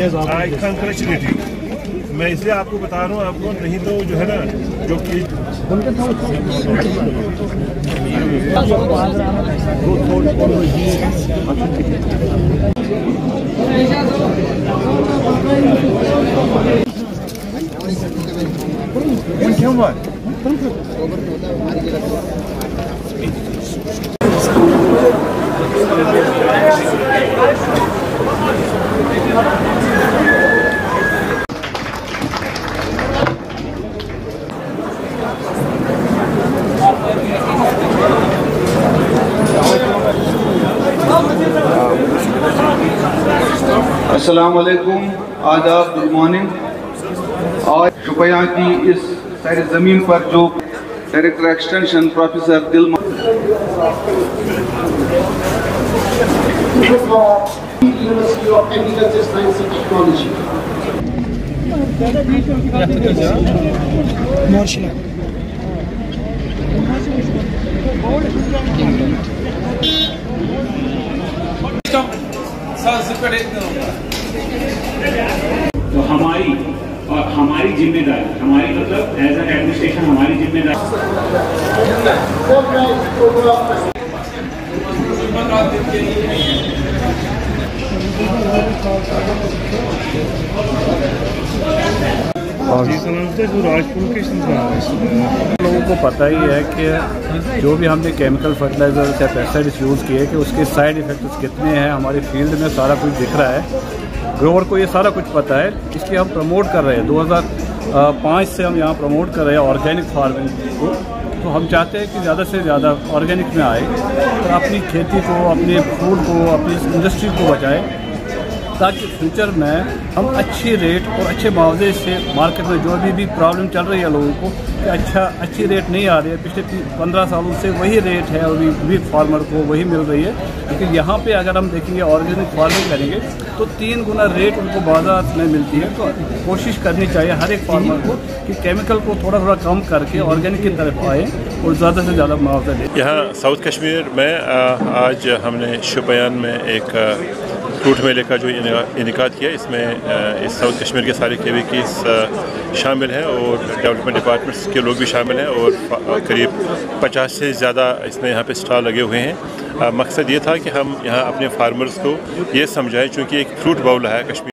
I congratulate you. मैं इसलिए आपको बता रहा हूँ, आपको नहीं तो जो है ना जो कि अस्सलाम वालेकुम, आदाब, गुड मॉर्निंग। आज शुपया की इस सारी ज़मीन पर जो डायरेक्टर एक्सटेंशन प्रोफेसर दिलमा university of agriculture science and technology तो हमारी जिम्मेदारी, हमारी मतलब एज एन एडमिनिस्ट्रेशन हमारी जिम्मेदारी। लोगों को पता ही है कि जो भी हमने केमिकल फर्टिलाइजर या पेस्टिसाइड्स यूज़ किए कि उसके साइड इफ़ेक्ट्स कितने हैं, हमारे फील्ड में सारा कुछ दिख रहा है। ग्रोवर को ये सारा कुछ पता है, इसलिए हम प्रमोट कर रहे हैं। 2005 से हम यहाँ प्रमोट कर रहे हैं ऑर्गेनिक फार्मिंग को। तो हम चाहते हैं कि ज़्यादा से ज़्यादा ऑर्गेनिक में आए और अपनी खेती को, अपने फूड को, अपनी इंडस्ट्री को बचाए, ताकि फ्यूचर में हम अच्छी रेट और अच्छे मुआवजे से मार्केट में जो भी प्रॉब्लम चल रही है लोगों को कि अच्छी रेट नहीं आ रही है, पिछले 15 सालों से वही रेट है और भी फार्मर को वही मिल रही है। लेकिन यहाँ पे अगर हम देखेंगे ऑर्गेनिक फार्मिंग करेंगे तो 3 गुना रेट उनको बाजार में मिलती है। तो कोशिश करनी चाहिए हर एक फार्मर को कि केमिकल को थोड़ा कम करके ऑर्गेनिक की तरफ आए और ज़्यादा से ज़्यादा मुआवजा दें। यहाँ साउथ कश्मीर में आज हमने शुपियान में एक फ्रूट मेले का जो इनेकाद किया, इसमें इस साउथ कश्मीर के सारे KVKs शामिल हैं और डेवलपमेंट डिपार्टमेंट्स के लोग भी शामिल हैं और करीब 50 से ज़्यादा इसमें यहाँ पे स्टॉल लगे हुए हैं। मकसद ये था कि हम यहाँ अपने फार्मर्स को ये समझाएं, चूँकि एक फ्रूट बाउल है कश्मीर।